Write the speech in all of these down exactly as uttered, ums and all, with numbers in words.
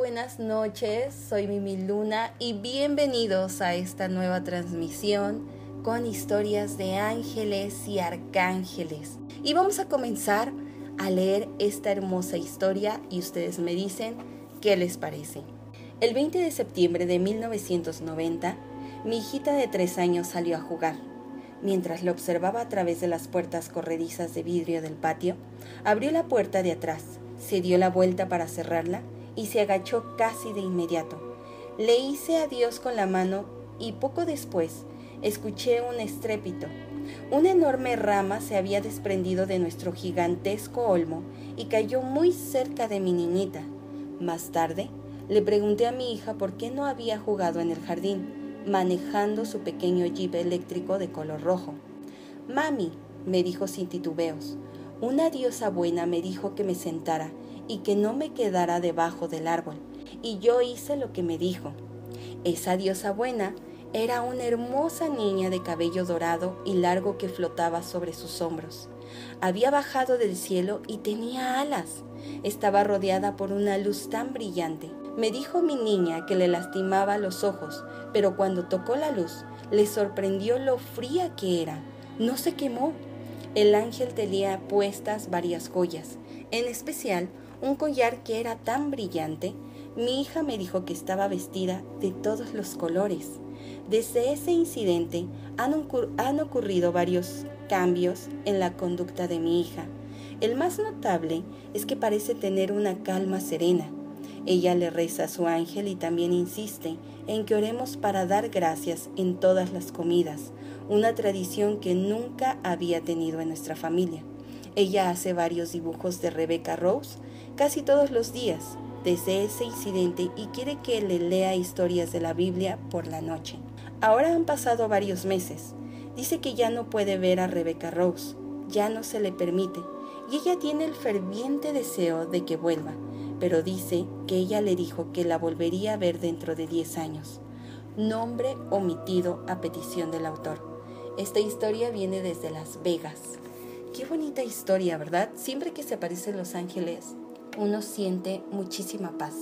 buenas noches, soy Mimi Luna y bienvenidos a esta nueva transmisión con historias de ángeles y arcángeles. Y vamos a comenzar a leer esta hermosa historia y ustedes me dicen qué les parece. El veinte de septiembre de mil novecientos noventa, mi hijita de tres años salió a jugar. Mientras la observaba a través de las puertas corredizas de vidrio del patio, abrió la puerta de atrás, se dio la vuelta para cerrarla y se agachó casi de inmediato. Le hice adiós con la mano y poco después escuché un estrépito. Una enorme rama se había desprendido de nuestro gigantesco olmo y cayó muy cerca de mi niñita. Más tarde, le pregunté a mi hija por qué no había jugado en el jardín, manejando su pequeño jeep eléctrico de color rojo. «Mami», me dijo sin titubeos, «una diosa buena me dijo que me sentara y que no me quedara debajo del árbol, y yo hice lo que me dijo». Esa diosa buena era una hermosa niña de cabello dorado y largo que flotaba sobre sus hombros. Había bajado del cielo y tenía alas. Estaba rodeada por una luz tan brillante. Me dijo mi niña que le lastimaba los ojos, pero cuando tocó la luz, le sorprendió lo fría que era. No se quemó. El ángel tenía puestas varias joyas, en especial un collar que era tan brillante. Mi hija me dijo que estaba vestida de todos los colores. Desde ese incidente han, ocur- han ocurrido varios cambios en la conducta de mi hija. El más notable es que parece tener una calma serena. Ella le reza a su ángel y también insiste en que oremos para dar gracias en todas las comidas, una tradición que nunca había tenido en nuestra familia. Ella hace varios dibujos de Rebecca Rose casi todos los días desde ese incidente y quiere que le lea historias de la Biblia por la noche. Ahora han pasado varios meses. Dice que ya no puede ver a Rebecca Rose, ya no se le permite, y ella tiene el ferviente deseo de que vuelva, pero dice que ella le dijo que la volvería a ver dentro de diez años. Nombre omitido a petición del autor. Esta historia viene desde Las Vegas. Qué bonita historia, ¿verdad? Siempre que se aparecen los ángeles, uno siente muchísima paz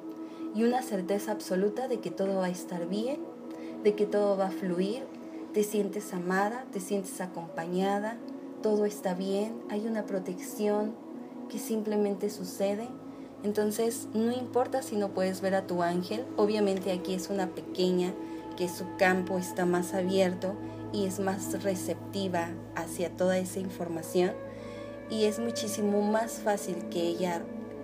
y una certeza absoluta de que todo va a estar bien, de que todo va a fluir, te sientes amada, te sientes acompañada, todo está bien, hay una protección que simplemente sucede. Entonces, no importa si no puedes ver a tu ángel, obviamente aquí es una pequeña que su campo está más abierto y es más receptiva hacia toda esa información y es muchísimo más fácil que ella,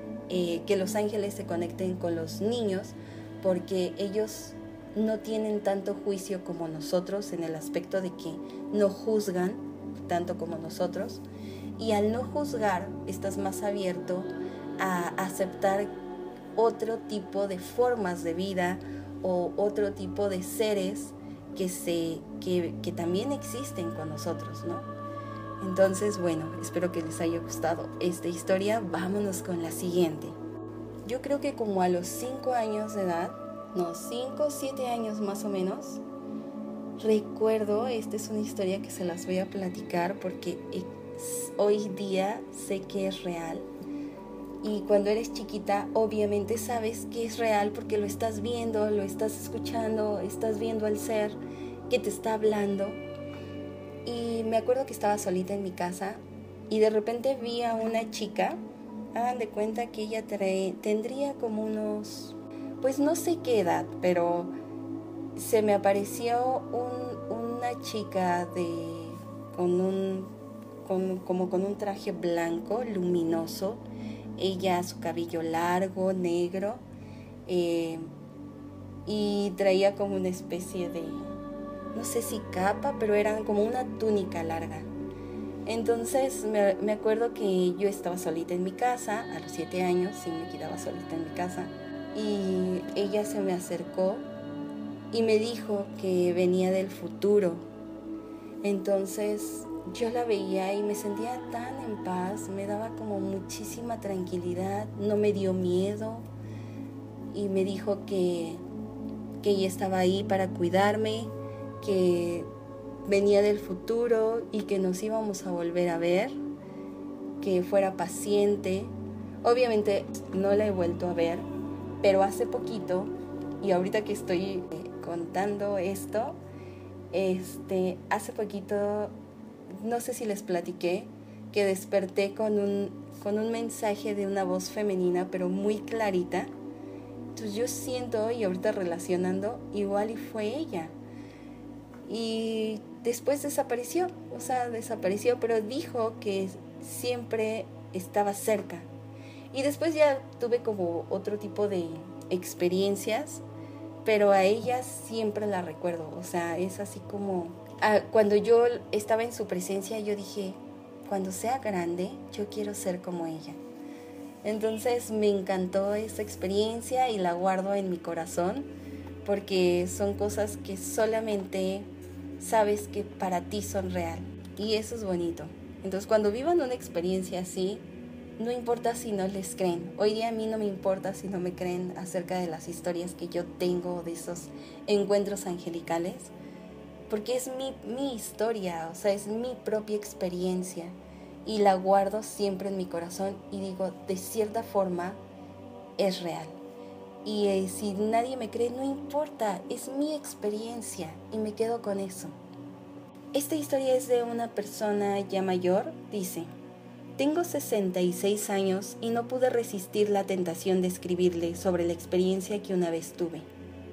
eh, que los ángeles se conecten con los niños porque ellos no tienen tanto juicio como nosotros en el aspecto de que no juzgan tanto como nosotros y al no juzgar estás más abierto a aceptar otro tipo de formas de vida o otro tipo de seres que, se, que, que también existen con nosotros, ¿no? Entonces, bueno, espero que les haya gustado esta historia. Vámonos con la siguiente. Yo creo que como a los cinco años de edad, no, cinco, siete años más o menos, recuerdo, esta es una historia que se las voy a platicar porque es, hoy día sé que es real. Y cuando eres chiquita, obviamente sabes que es real porque lo estás viendo, lo estás escuchando, estás viendo al ser que te está hablando. Y me acuerdo que estaba solita en mi casa y de repente vi a una chica, hagan de cuenta que ella trae, tendría como unos, pues no sé qué edad, pero se me apareció un, una chica de, con un, con, como con un traje blanco, luminoso. Ella, su cabello largo, negro, eh, y traía como una especie de, no sé si capa, pero era como una túnica larga. Entonces me, me acuerdo que yo estaba solita en mi casa, a los siete años, sí me quedaba solita en mi casa, y ella se me acercó y me dijo que venía del futuro. Entonces yo la veía y me sentía tan en paz, me daba como muchísima tranquilidad, no me dio miedo y me dijo que, que ella estaba ahí para cuidarme, que venía del futuro y que nos íbamos a volver a ver, que fuera paciente. Obviamente no la he vuelto a ver, Pero hace poquito, y ahorita que estoy eh, contando esto, este, hace poquito, no sé si les platiqué, que desperté con un, con un mensaje de una voz femenina, pero muy clarita. Entonces yo siento, y ahorita relacionando, igual y fue ella. Y después desapareció, o sea, desapareció, pero dijo que siempre estaba cerca. Y después ya tuve como otro tipo de experiencias, pero a ella siempre la recuerdo. O sea, es así como... Ah, cuando yo estaba en su presencia, yo dije, cuando sea grande, yo quiero ser como ella. Entonces me encantó esa experiencia y la guardo en mi corazón, porque son cosas que solamente sabes que para ti son real. Y eso es bonito. Entonces cuando vivan una experiencia así, no importa si no les creen. Hoy día a mí no me importa si no me creen acerca de las historias que yo tengo de esos encuentros angelicales, porque es mi, mi historia, o sea, es mi propia experiencia y la guardo siempre en mi corazón y digo, de cierta forma, es real. Y eh, si nadie me cree, no importa, es mi experiencia y me quedo con eso. Esta historia es de una persona ya mayor, dice: tengo sesenta y seis años y no pude resistir la tentación de escribirle sobre la experiencia que una vez tuve.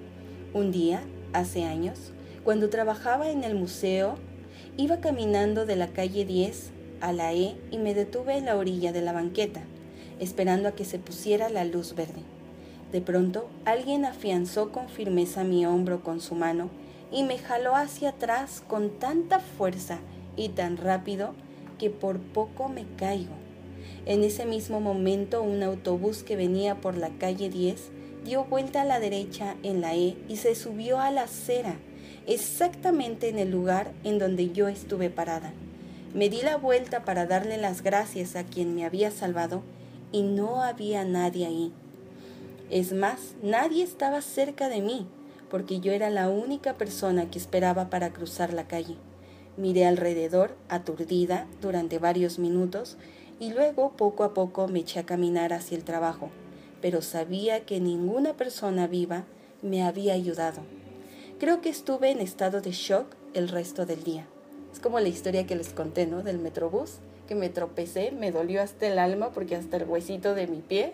Un día, hace años, cuando trabajaba en el museo, iba caminando de la calle diez a la E y me detuve en la orilla de la banqueta, esperando a que se pusiera la luz verde. De pronto, alguien afianzó con firmeza mi hombro con su mano y me jaló hacia atrás con tanta fuerza y tan rápido que por poco me caigo. En ese mismo momento, un autobús que venía por la calle diez dio vuelta a la derecha en la E y se subió a la acera, exactamente en el lugar en donde yo estuve parada. Me di la vuelta para darle las gracias a quien me había salvado y no había nadie ahí. Es más, nadie estaba cerca de mí, porque yo era la única persona que esperaba para cruzar la calle. Miré alrededor, aturdida, durante varios minutos, y luego poco a poco me eché a caminar hacia el trabajo, pero sabía que ninguna persona viva me había ayudado. Creo que estuve en estado de shock el resto del día. Es como la historia que les conté, ¿no? Del Metrobús, que me tropecé, me dolió hasta el alma porque hasta el huesito de mi pie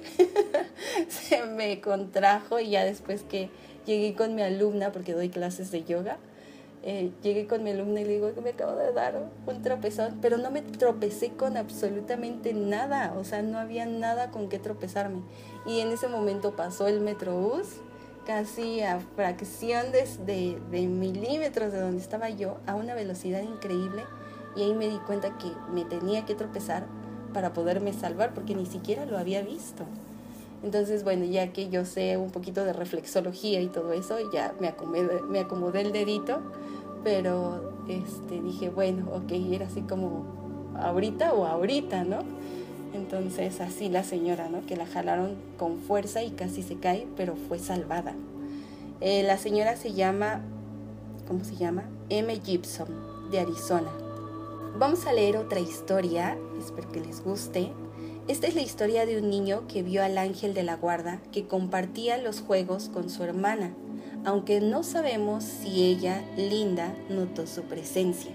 se me contrajo, y ya después que llegué con mi alumna, porque doy clases de yoga, eh, llegué con mi alumna y le digo que me acabo de dar un tropezón, pero no me tropecé con absolutamente nada, o sea, no había nada con qué tropezarme. Y en ese momento pasó el Metrobús, casi a fracción de, de, de milímetros de donde estaba yo, a una velocidad increíble, y ahí me di cuenta que me tenía que tropezar para poderme salvar, porque ni siquiera lo había visto. Entonces, bueno, ya que yo sé un poquito de reflexología y todo eso, ya me acomodé, me acomodé el dedito, pero este, dije, bueno, ok, era así como ahorita o ahorita, ¿no? Entonces, así la señora, ¿no? Que la jalaron con fuerza y casi se cae, pero fue salvada. Eh, la señora se llama, ¿cómo se llama? M. Gibson, de Arizona. Vamos a leer otra historia, espero que les guste. Esta es la historia de un niño que vio al ángel de la guarda que compartía los juegos con su hermana, aunque no sabemos si ella, Linda, notó su presencia.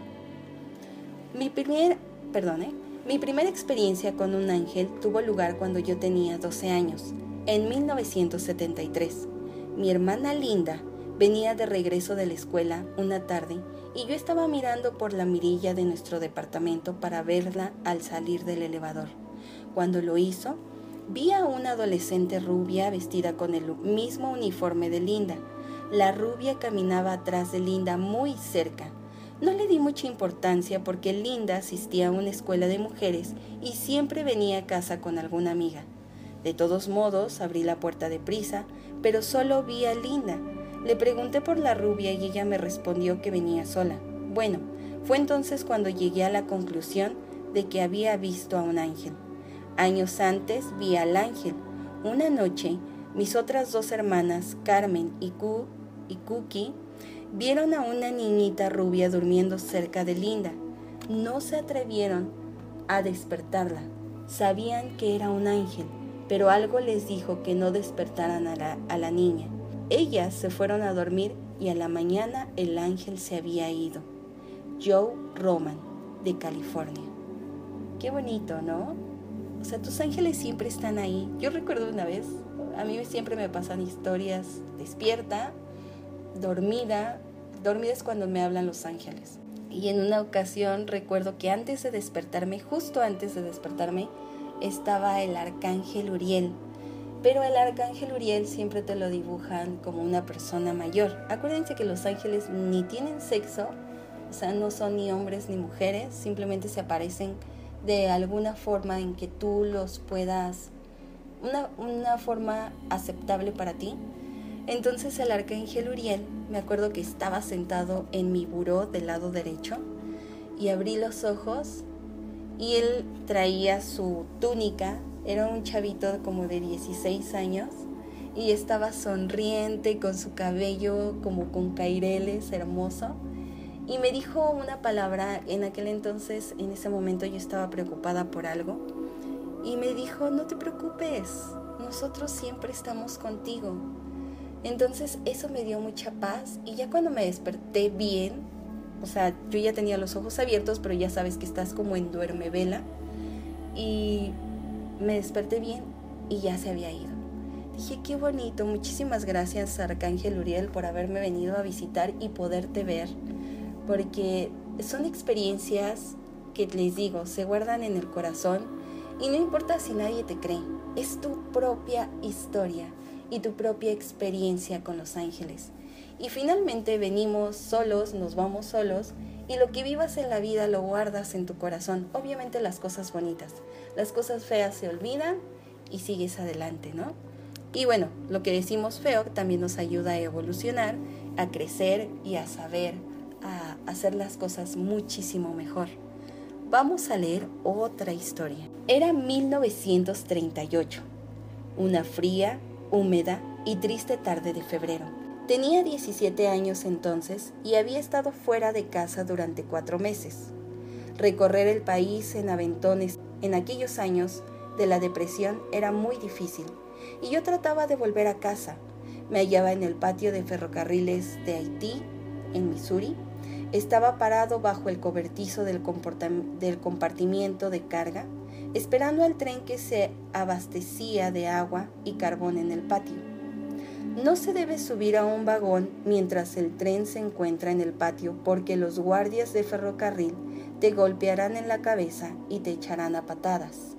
Mi primer, perdón, ¿eh? Mi primera experiencia con un ángel tuvo lugar cuando yo tenía doce años, en mil novecientos setenta y tres. Mi hermana Linda venía de regreso de la escuela una tarde y yo estaba mirando por la mirilla de nuestro departamento para verla al salir del elevador. Cuando lo hizo, vi a una adolescente rubia vestida con el mismo uniforme de Linda. La rubia caminaba atrás de Linda muy cerca. No le di mucha importancia porque Linda asistía a una escuela de mujeres y siempre venía a casa con alguna amiga. De todos modos, abrí la puerta deprisa, pero solo vi a Linda. Le pregunté por la rubia y ella me respondió que venía sola. Bueno, fue entonces cuando llegué a la conclusión de que había visto a un ángel. Años antes vi al ángel. Una noche, mis otras dos hermanas, Carmen y, Ku, y Cookie, vieron a una niñita rubia durmiendo cerca de Linda. No se atrevieron a despertarla. Sabían que era un ángel, pero algo les dijo que no despertaran a la, a la niña. Ellas se fueron a dormir y a la mañana el ángel se había ido. Joe Roman, de California. Qué bonito, ¿no? O sea, tus ángeles siempre están ahí. Yo recuerdo una vez, a mí siempre me pasan historias despierta, dormida. Dormida es cuando me hablan los ángeles. Y en una ocasión recuerdo que antes de despertarme, justo antes de despertarme, estaba el arcángel Uriel. Pero el arcángel Uriel siempre te lo dibujan como una persona mayor. Acuérdense que los ángeles ni tienen sexo, o sea, no son ni hombres ni mujeres, simplemente se aparecen de alguna forma en que tú los puedas, una, una forma aceptable para ti. Entonces el arcángel Uriel, me acuerdo que estaba sentado en mi buró del lado derecho y abrí los ojos y él traía su túnica, era un chavito como de dieciséis años y estaba sonriente con su cabello como con caireles, hermoso. Y me dijo una palabra, en aquel entonces, en ese momento yo estaba preocupada por algo. Y me dijo, no te preocupes, nosotros siempre estamos contigo. Entonces eso me dio mucha paz y ya cuando me desperté bien, o sea, yo ya tenía los ojos abiertos, pero ya sabes que estás como en duermevela. Y me desperté bien y ya se había ido. Dije, qué bonito, muchísimas gracias Arcángel Uriel por haberme venido a visitar y poderte ver. Porque son experiencias que les digo, se guardan en el corazón y no importa si nadie te cree, es tu propia historia y tu propia experiencia con los ángeles. Y finalmente venimos solos, nos vamos solos y lo que vivas en la vida lo guardas en tu corazón. Obviamente las cosas bonitas, las cosas feas se olvidan y sigues adelante, ¿no? Y bueno, lo que decimos feo también nos ayuda a evolucionar, a crecer y a saber a hacer las cosas muchísimo mejor. Vamos a leer otra historia. Era mil novecientos treinta y ocho, una fría, húmeda y triste tarde de febrero. Tenía diecisiete años entonces y había estado fuera de casa durante cuatro meses. Recorrer el país en aventones en aquellos años de la depresión era muy difícil y yo trataba de volver a casa. Me hallaba en el patio de ferrocarriles de Haití, en Missouri. Estaba parado bajo el cobertizo del, del compartimiento de carga, esperando al tren que se abastecía de agua y carbón en el patio. No se debe subir a un vagón mientras el tren se encuentra en el patio porque los guardias de ferrocarril te golpearán en la cabeza y te echarán a patadas.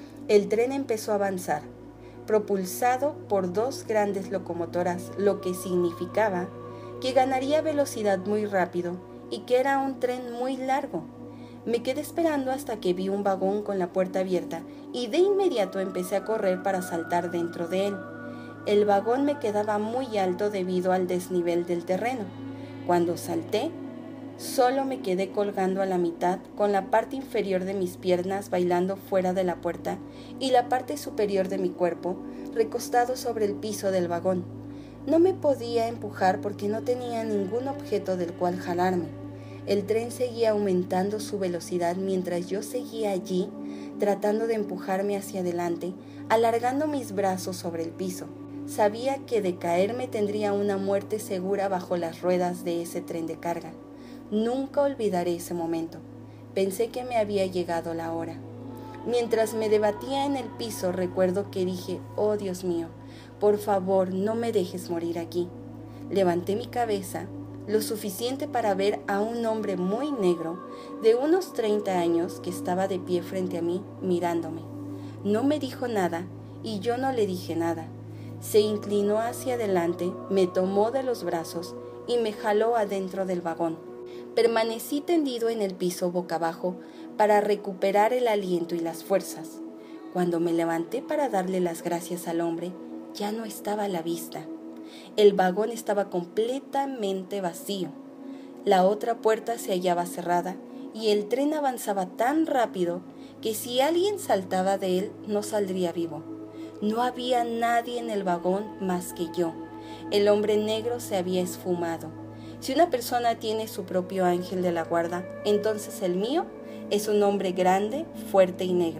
El tren empezó a avanzar, propulsado por dos grandes locomotoras, lo que significaba que ganaría velocidad muy rápido y que era un tren muy largo. Me quedé esperando hasta que vi un vagón con la puerta abierta y de inmediato empecé a correr para saltar dentro de él. El vagón me quedaba muy alto debido al desnivel del terreno. Cuando salté, solo me quedé colgando a la mitad con la parte inferior de mis piernas bailando fuera de la puerta y la parte superior de mi cuerpo recostado sobre el piso del vagón. No me podía empujar porque no tenía ningún objeto del cual jalarme. El tren seguía aumentando su velocidad mientras yo seguía allí, tratando de empujarme hacia adelante, alargando mis brazos sobre el piso. Sabía que de caerme tendría una muerte segura bajo las ruedas de ese tren de carga. Nunca olvidaré ese momento. Pensé que me había llegado la hora. Mientras me debatía en el piso, recuerdo que dije, oh Dios mío, por favor, no me dejes morir aquí. Levanté mi cabeza, lo suficiente para ver a un hombre muy negro, de unos treinta años, que estaba de pie frente a mí, mirándome. No me dijo nada, y yo no le dije nada. Se inclinó hacia adelante, me tomó de los brazos y me jaló adentro del vagón. Permanecí tendido en el piso boca abajo para recuperar el aliento y las fuerzas. Cuando me levanté para darle las gracias al hombre, ya no estaba a la vista. El vagón estaba completamente vacío. La otra puerta se hallaba cerrada y el tren avanzaba tan rápido que si alguien saltaba de él no saldría vivo. No había nadie en el vagón más que yo. El hombre negro se había esfumado. Si una persona tiene su propio ángel de la guarda, entonces el mío es un hombre grande, fuerte y negro,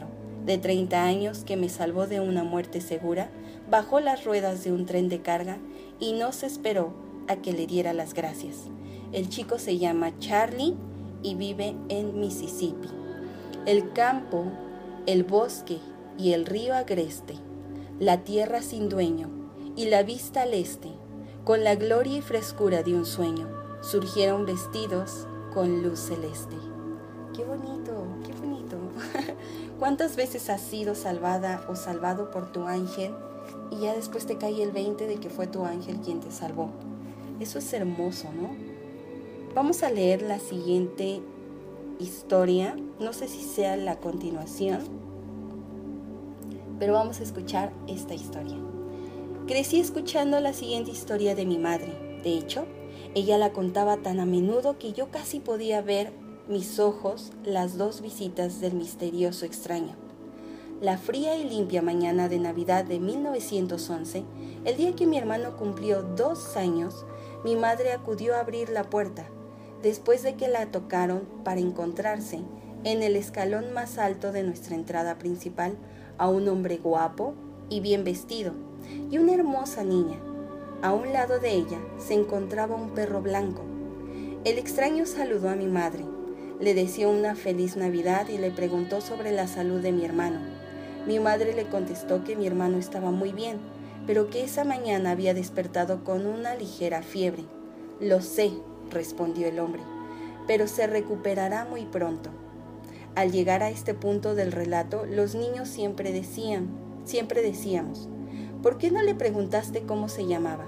de treinta años que me salvó de una muerte segura, bajó las ruedas de un tren de carga y no se esperó a que le diera las gracias. El chico se llama Charlie y vive en Mississippi. El campo, el bosque y el río agreste, la tierra sin dueño y la vista al este, con la gloria y frescura de un sueño, surgieron vestidos con luz celeste. ¡Qué bonito! ¡Qué bonito! ¿Cuántas veces has sido salvada o salvado por tu ángel y ya después te cae el veinte de que fue tu ángel quien te salvó? Eso es hermoso, ¿no? Vamos a leer la siguiente historia. No sé si sea la continuación, pero vamos a escuchar esta historia. Crecí escuchando la siguiente historia de mi madre. De hecho, ella la contaba tan a menudo que yo casi podía ver mis ojos las dos visitas del misterioso extraño. La fría y limpia mañana de Navidad de mil novecientos once, el día que mi hermano cumplió dos años, mi madre acudió a abrir la puerta, después de que la tocaron para encontrarse en el escalón más alto de nuestra entrada principal a un hombre guapo y bien vestido y una hermosa niña. A un lado de ella se encontraba un perro blanco. El extraño saludó a mi madre, le deseó una feliz Navidad y le preguntó sobre la salud de mi hermano. Mi madre le contestó que mi hermano estaba muy bien, pero que esa mañana había despertado con una ligera fiebre. «Lo sé», respondió el hombre, «pero se recuperará muy pronto». Al llegar a este punto del relato, los niños siempre decían, siempre decíamos, «¿Por qué no le preguntaste cómo se llamaba?».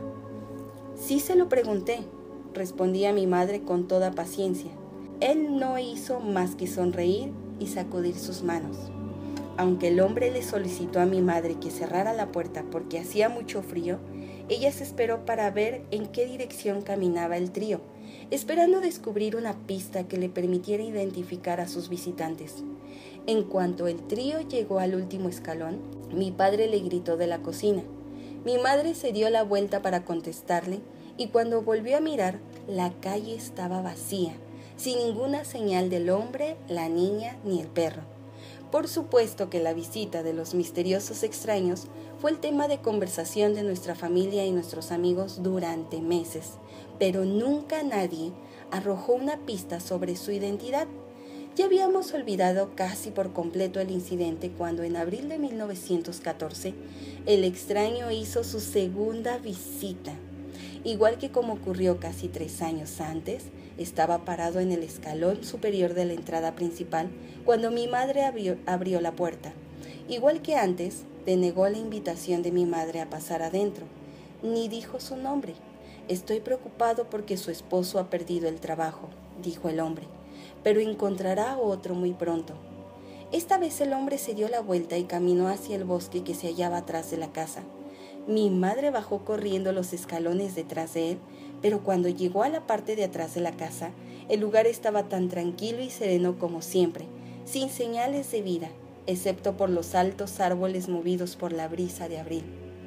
«Sí se lo pregunté», respondía mi madre con toda paciencia. Él no hizo más que sonreír y sacudir sus manos. Aunque el hombre le solicitó a mi madre que cerrara la puerta porque hacía mucho frío, ella se esperó para ver en qué dirección caminaba el trío, esperando descubrir una pista que le permitiera identificar a sus visitantes. En cuanto el trío llegó al último escalón, mi padre le gritó de la cocina. Mi madre se dio la vuelta para contestarle y cuando volvió a mirar, la calle estaba vacía, sin ninguna señal del hombre, la niña ni el perro. Por supuesto que la visita de los misteriosos extraños fue el tema de conversación de nuestra familia y nuestros amigos durante meses, pero nunca nadie arrojó una pista sobre su identidad. Ya habíamos olvidado casi por completo el incidente cuando en abril de mil novecientos catorce el extraño hizo su segunda visita. Igual que como ocurrió casi tres años antes, estaba parado en el escalón superior de la entrada principal cuando mi madre abrió, abrió la puerta. Igual que antes, denegó la invitación de mi madre a pasar adentro. Ni dijo su nombre. «Estoy preocupado porque su esposo ha perdido el trabajo», dijo el hombre, «pero encontrará otro muy pronto». Esta vez el hombre se dio la vuelta y caminó hacia el bosque que se hallaba atrás de la casa. Mi madre bajó corriendo los escalones detrás de él, pero cuando llegó a la parte de atrás de la casa, el lugar estaba tan tranquilo y sereno como siempre, sin señales de vida, excepto por los altos árboles movidos por la brisa de abril.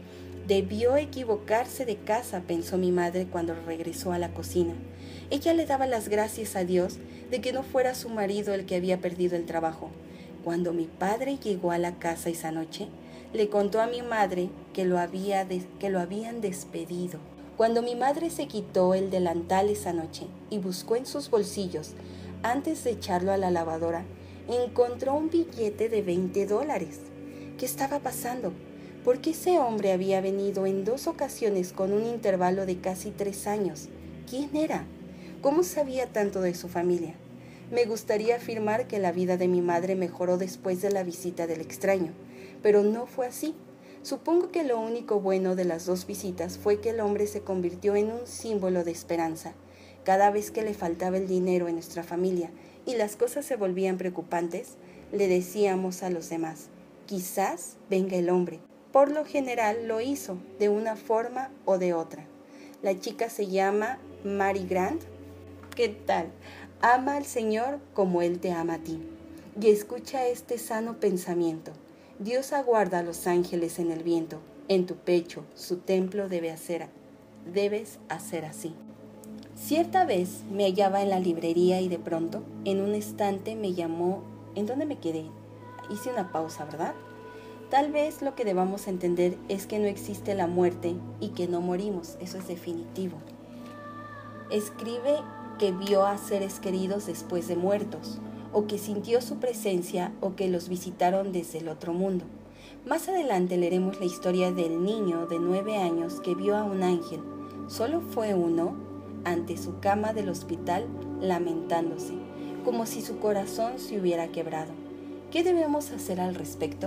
Debió equivocarse de casa, pensó mi madre cuando regresó a la cocina. Ella le daba las gracias a Dios de que no fuera su marido el que había perdido el trabajo. Cuando mi padre llegó a la casa esa noche, le contó a mi madre que lo, había des- que lo habían despedido. Cuando mi madre se quitó el delantal esa noche y buscó en sus bolsillos, antes de echarlo a la lavadora, encontró un billete de veinte dólares. ¿Qué estaba pasando? ¿Por qué ese hombre había venido en dos ocasiones con un intervalo de casi tres años? ¿Quién era? ¿Cómo sabía tanto de su familia? Me gustaría afirmar que la vida de mi madre mejoró después de la visita del extraño, pero no fue así. Supongo que lo único bueno de las dos visitas fue que el hombre se convirtió en un símbolo de esperanza. Cada vez que le faltaba el dinero en nuestra familia y las cosas se volvían preocupantes, le decíamos a los demás, quizás venga el hombre. Por lo general lo hizo, de una forma o de otra. La chica se llama Mary Grant. ¿Qué tal? Ama al Señor como Él te ama a ti. Y escucha este sano pensamiento. Dios aguarda a los ángeles en el viento. En tu pecho, su templo debe hacer, debes hacer así. Cierta vez me hallaba en la librería y de pronto, en un instante me llamó, ¿en dónde me quedé? hice una pausa, ¿verdad? Tal vez lo que debamos entender es que no existe la muerte y que no morimos, eso es definitivo. Escribe que vio a seres queridos después de muertos, o que sintió su presencia o que los visitaron desde el otro mundo. Más adelante leeremos la historia del niño de nueve años que vio a un ángel. Solo fue uno ante su cama del hospital lamentándose, como si su corazón se hubiera quebrado. ¿Qué debemos hacer al respecto?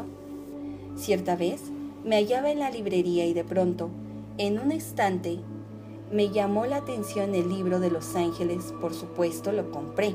Cierta vez me hallaba en la librería y de pronto, en un estante, me llamó la atención el libro de los ángeles. Por supuesto, lo compré.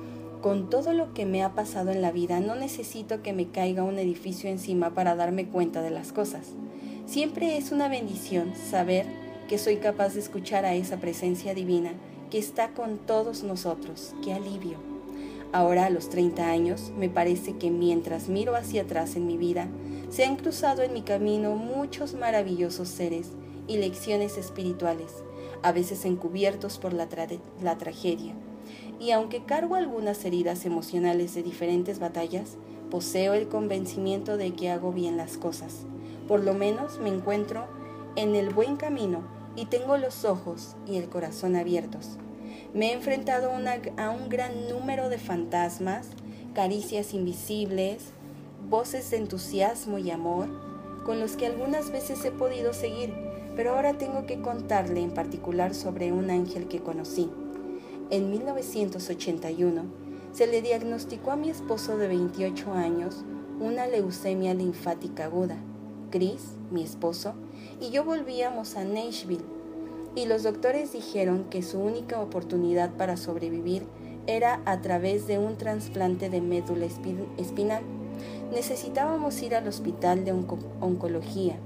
Con todo lo que me ha pasado en la vida, no necesito que me caiga un edificio encima para darme cuenta de las cosas. Siempre es una bendición saber que soy capaz de escuchar a esa presencia divina que está con todos nosotros. ¡Qué alivio! Ahora, a los treinta años, me parece que mientras miro hacia atrás en mi vida, se han cruzado en mi camino muchos maravillosos seres y lecciones espirituales, a veces encubiertos por la, tra- la tragedia. Y aunque cargo algunas heridas emocionales de diferentes batallas, poseo el convencimiento de que hago bien las cosas. Por lo menos me encuentro en el buen camino y tengo los ojos y el corazón abiertos. Me he enfrentado una, a un gran número de fantasmas, caricias invisibles, voces de entusiasmo y amor, con los que algunas veces he podido seguir, pero ahora tengo que contarle en particular sobre un ángel que conocí. En mil novecientos ochenta y uno se le diagnosticó a mi esposo de veintiocho años una leucemia linfática aguda. Chris, mi esposo, y yo volvíamos a Nashville, y los doctores dijeron que su única oportunidad para sobrevivir era a través de un trasplante de médula espinal. Necesitábamos ir al hospital de onco- oncología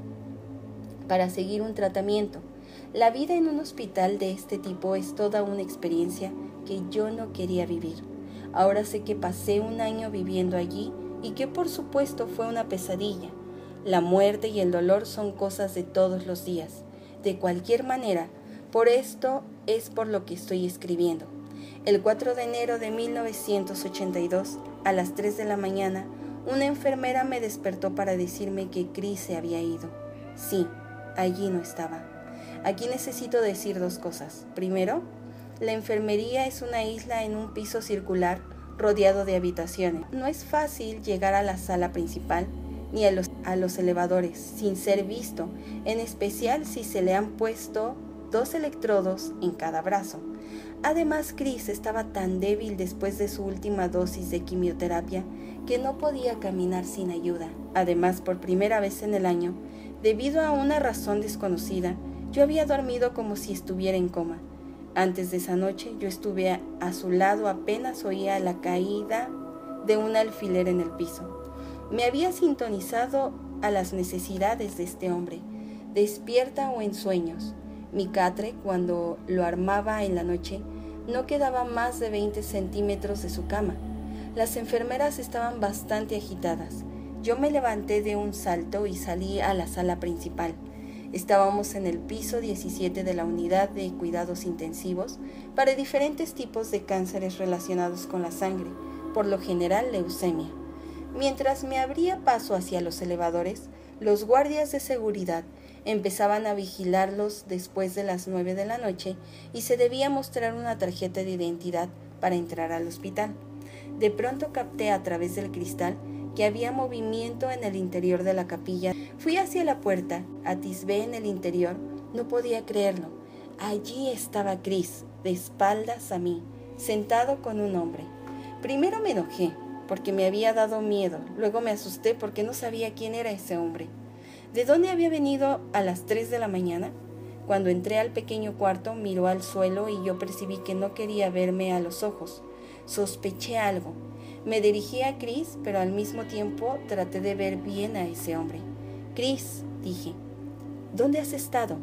para seguir un tratamiento. La vida en un hospital de este tipo es toda una experiencia que yo no quería vivir. Ahora sé que pasé un año viviendo allí y que por supuesto fue una pesadilla. La muerte y el dolor son cosas de todos los días. De cualquier manera, por esto es por lo que estoy escribiendo. El cuatro de enero de mil novecientos ochenta y dos, a las tres de la mañana, una enfermera me despertó para decirme que Chris se había ido. Sí, allí no estaba. Aquí necesito decir dos cosas. Primero, la enfermería es una isla en un piso circular rodeado de habitaciones. No es fácil llegar a la sala principal ni a los, a los elevadores sin ser visto, en especial si se le han puesto dos electrodos en cada brazo. Además, Chris estaba tan débil después de su última dosis de quimioterapia que no podía caminar sin ayuda. Además, por primera vez en el año, debido a una razón desconocida, yo había dormido como si estuviera en coma. Antes de esa noche, yo estuve a, a su lado, apenas oía la caída de un alfiler en el piso. Me había sintonizado a las necesidades de este hombre, despierta o en sueños. Mi catre, cuando lo armaba en la noche, no quedaba más de veinte centímetros de su cama. Las enfermeras estaban bastante agitadas. Yo me levanté de un salto y salí a la sala principal. Estábamos en el piso diecisiete de la unidad de cuidados intensivos para diferentes tipos de cánceres relacionados con la sangre, por lo general leucemia. Mientras me abría paso hacia los elevadores, los guardias de seguridad empezaban a vigilarlos después de las nueve de la noche y se debía mostrar una tarjeta de identidad para entrar al hospital. De pronto capté a través del cristal que había movimiento en el interior de la capilla. Fui hacia la puerta, atisbé en el interior, no podía creerlo. Allí estaba Chris, de espaldas a mí, sentado con un hombre. Primero me enojé, porque me había dado miedo, luego me asusté porque no sabía quién era ese hombre. ¿De dónde había venido a las tres de la mañana? Cuando entré al pequeño cuarto, miró al suelo y yo percibí que no quería verme a los ojos. Sospeché algo. Me dirigí a Chris, pero al mismo tiempo traté de ver bien a ese hombre. Chris, dije, ¿dónde has estado?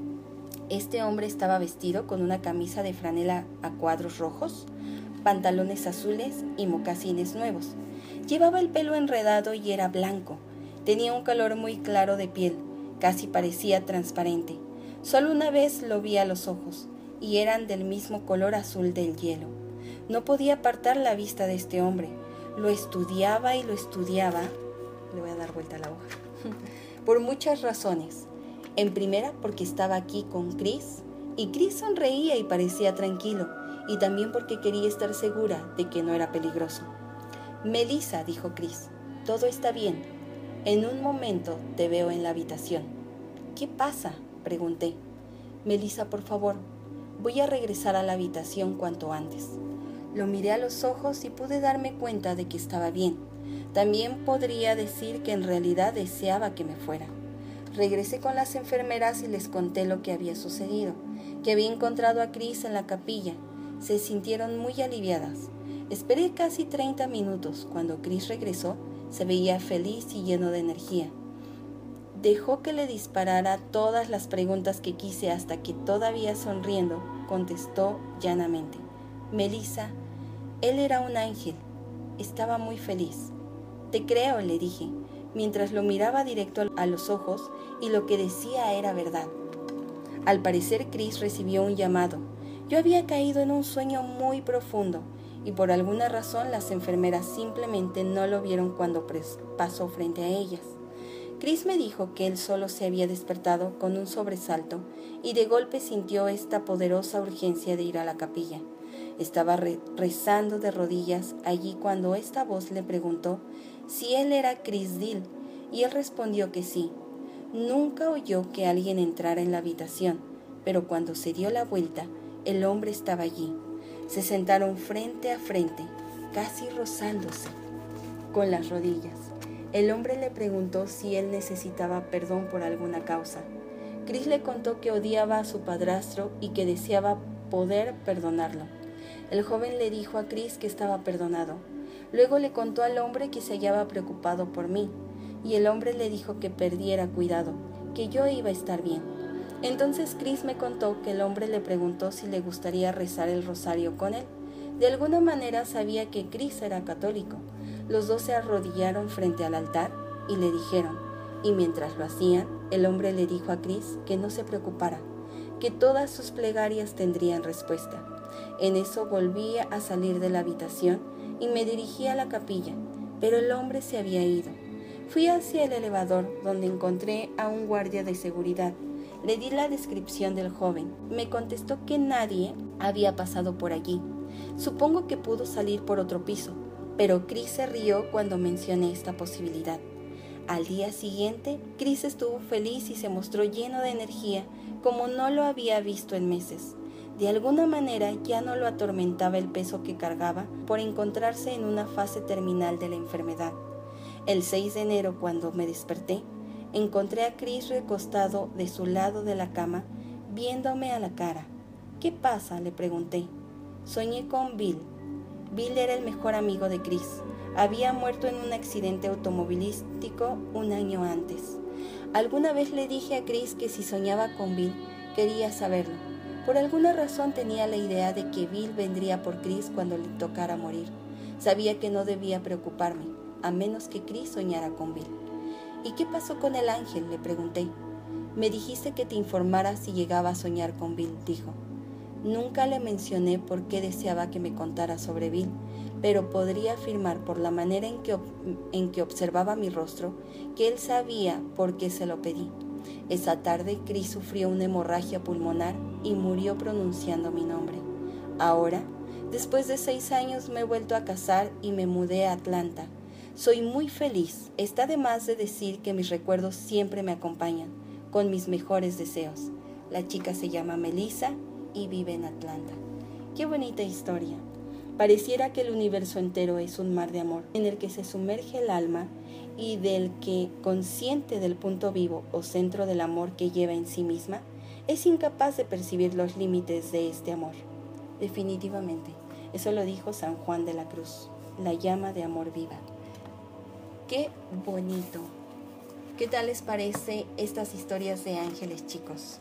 Este hombre estaba vestido con una camisa de franela a cuadros rojos, pantalones azules y mocasines nuevos. Llevaba el pelo enredado y era blanco. Tenía un color muy claro de piel, casi parecía transparente. Solo una vez lo vi a los ojos, y y eran del mismo color azul del hielo. No podía apartar la vista de este hombre. Lo estudiaba y lo estudiaba, le voy a dar vuelta a la hoja, por muchas razones. En primera, porque estaba aquí con Chris, y Chris sonreía y parecía tranquilo, y también porque quería estar segura de que no era peligroso. Melissa, dijo Chris, todo está bien. En un momento te veo en la habitación. ¿Qué pasa?, pregunté. Melissa, por favor, voy a regresar a la habitación cuanto antes. Lo miré a los ojos y pude darme cuenta de que estaba bien. También podría decir que en realidad deseaba que me fuera. Regresé con las enfermeras y les conté lo que había sucedido, que había encontrado a Chris en la capilla. Se sintieron muy aliviadas. Esperé casi treinta minutos. Cuando Chris regresó, se veía feliz y lleno de energía. Dejó que le disparara todas las preguntas que quise hasta que, todavía sonriendo, contestó llanamente. Melissa, él era un ángel. Estaba muy feliz. Te creo, le dije, mientras lo miraba directo a los ojos, y lo que decía era verdad. Al parecer, Chris recibió un llamado. Yo había caído en un sueño muy profundo, y por alguna razón las enfermeras simplemente no lo vieron cuando pasó frente a ellas. Chris me dijo que él solo se había despertado con un sobresalto y de golpe sintió esta poderosa urgencia de ir a la capilla. Estaba re- rezando de rodillas allí cuando esta voz le preguntó si él era Chris Deal, y él respondió que sí. Nunca oyó que alguien entrara en la habitación, pero cuando se dio la vuelta, el hombre estaba allí. Se sentaron frente a frente, casi rozándose con las rodillas. El hombre le preguntó si él necesitaba perdón por alguna causa. Chris le contó que odiaba a su padrastro y que deseaba poder perdonarlo. El joven le dijo a Chris que estaba perdonado. Luego le contó al hombre que se hallaba preocupado por mí, y el hombre le dijo que perdiera cuidado, que yo iba a estar bien. Entonces Chris me contó que el hombre le preguntó si le gustaría rezar el rosario con él. De alguna manera sabía que Chris era católico. Los dos se arrodillaron frente al altar y le dijeron, y mientras lo hacían, el hombre le dijo a Chris que no se preocupara, que todas sus plegarias tendrían respuesta. En eso volví a salir de la habitación y me dirigí a la capilla, pero el hombre se había ido. Fui hacia el elevador, donde encontré a un guardia de seguridad. Le di la descripción del joven. Me contestó que nadie había pasado por allí. Supongo que pudo salir por otro piso, pero Chris se rió cuando mencioné esta posibilidad. Al día siguiente, Chris estuvo feliz y se mostró lleno de energía como no lo había visto en meses. De alguna manera ya no lo atormentaba el peso que cargaba por encontrarse en una fase terminal de la enfermedad. El seis de enero, cuando me desperté, encontré a Chris recostado de su lado de la cama, viéndome a la cara. ¿Qué pasa?, le pregunté. Soñé con Bill. Bill era el mejor amigo de Chris. Había muerto en un accidente automovilístico un año antes. Alguna vez le dije a Chris que si soñaba con Bill, quería saberlo. Por alguna razón tenía la idea de que Bill vendría por Chris cuando le tocara morir. Sabía que no debía preocuparme, a menos que Chris soñara con Bill. ¿Y qué pasó con el ángel?, le pregunté. Me dijiste que te informara si llegaba a soñar con Bill, dijo. Nunca le mencioné por qué deseaba que me contara sobre Bill, pero podría afirmar por la manera en que, en que observaba mi rostro que él sabía por qué se lo pedí. Esa tarde Chris sufrió una hemorragia pulmonar y murió pronunciando mi nombre. Ahora, después de seis años, me he vuelto a casar y me mudé a Atlanta. Soy muy feliz. Está de más de decir que mis recuerdos siempre me acompañan, con mis mejores deseos. La chica se llama Melissa y vive en Atlanta. Qué bonita historia. Pareciera que el universo entero es un mar de amor, en el que se sumerge el alma y del que, consciente del punto vivo o centro del amor que lleva en sí misma, es incapaz de percibir los límites de este amor. Definitivamente, eso lo dijo San Juan de la Cruz, la llama de amor viva. ¡Qué bonito! ¿Qué tal les parece estas historias de ángeles, chicos?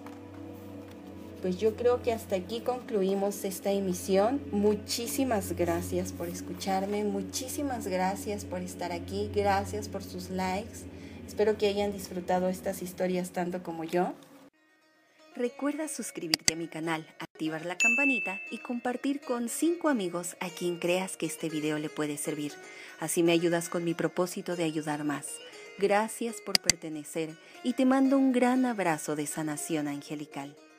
Pues yo creo que hasta aquí concluimos esta emisión. Muchísimas gracias por escucharme, muchísimas gracias por estar aquí, gracias por sus likes. Espero que hayan disfrutado estas historias tanto como yo. Recuerda suscribirte a mi canal, activar la campanita y compartir con cinco amigos a quien creas que este video le puede servir. Así me ayudas con mi propósito de ayudar más. Gracias por pertenecer y te mando un gran abrazo de sanación angelical.